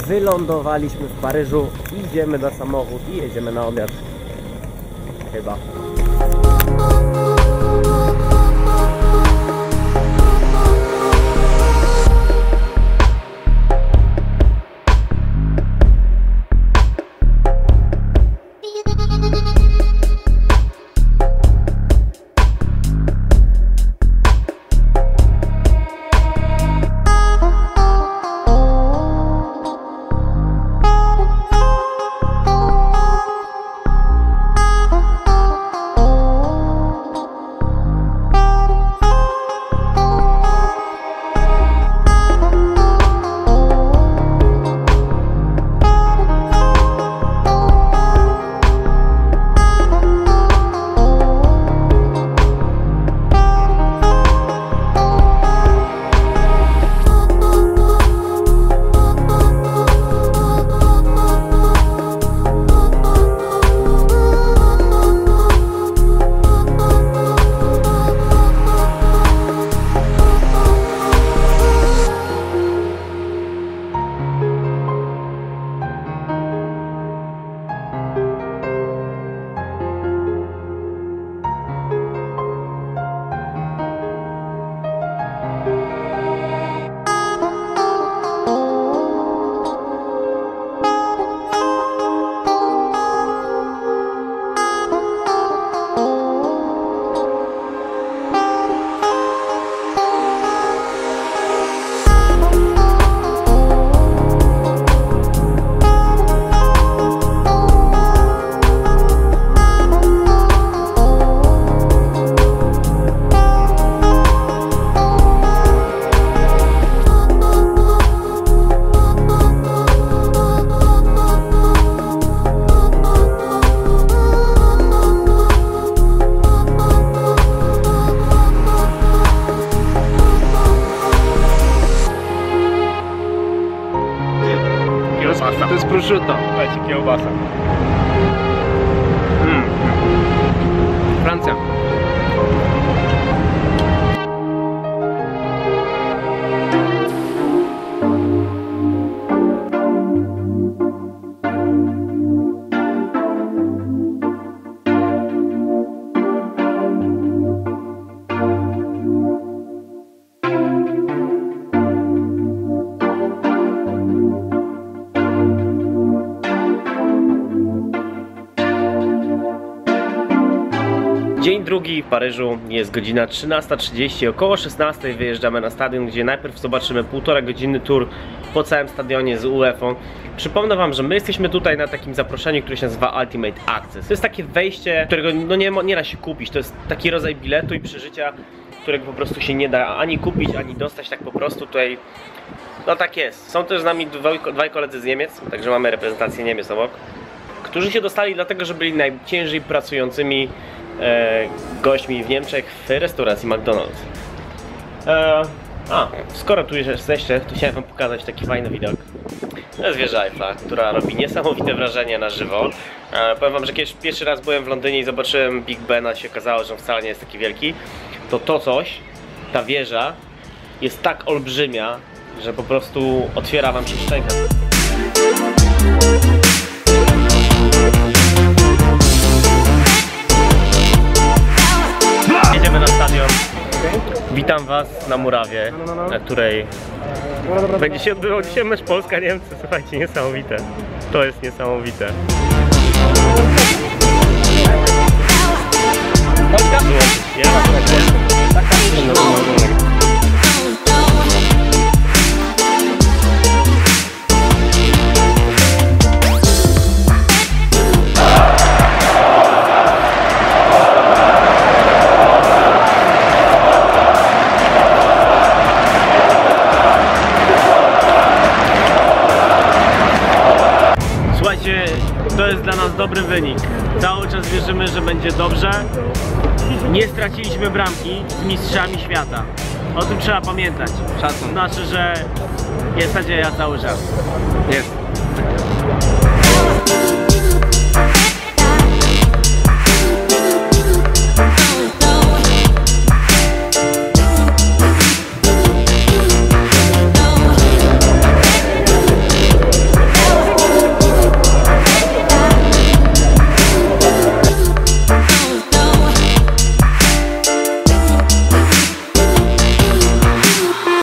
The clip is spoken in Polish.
wylądowaliśmy w Paryżu, idziemy na samochód i jedziemy na obiad. Chyba. To jest prosciutto. Słuchajcie, kiełbasa. Francja. Dzień drugi w Paryżu, jest godzina 13:30, około 16 wyjeżdżamy na stadion, gdzie najpierw zobaczymy 1,5 godziny tour po całym stadionie z UEFA. Przypomnę wam, że my jesteśmy tutaj na takim zaproszeniu, które się nazywa Ultimate Access. To jest takie wejście, którego no nie da się kupić, to jest taki rodzaj biletu i przeżycia, którego po prostu się nie da ani kupić, ani dostać tak po prostu tutaj. No tak jest. Są też z nami dwaj koledzy z Niemiec, także mamy reprezentację Niemiec obok, którzy się dostali dlatego, że byli najciężej pracującymi gośćmi w Niemczech w restauracji McDonald's. Skoro tu już jesteście, to chciałem wam pokazać taki fajny widok. To jest wieża Eiffla, która robi niesamowite wrażenie na żywo. Powiem wam, że kiedy pierwszy raz byłem w Londynie i zobaczyłem Big Bena, się okazało, że on wcale nie jest taki wielki. To coś, ta wieża jest tak olbrzymia, że po prostu otwiera wam się szczęka. Jedziemy na stadion. Witam was na murawie, na której będzie się odbywał dzisiaj mecz Polska-Niemcy. Słuchajcie, niesamowite. To jest niesamowite. To jest dla nas dobry wynik. Cały czas wierzymy, że będzie dobrze. Nie straciliśmy bramki z mistrzami świata. O tym trzeba pamiętać. Szacun. Znaczy, że jest nadzieja cały czas. Jest.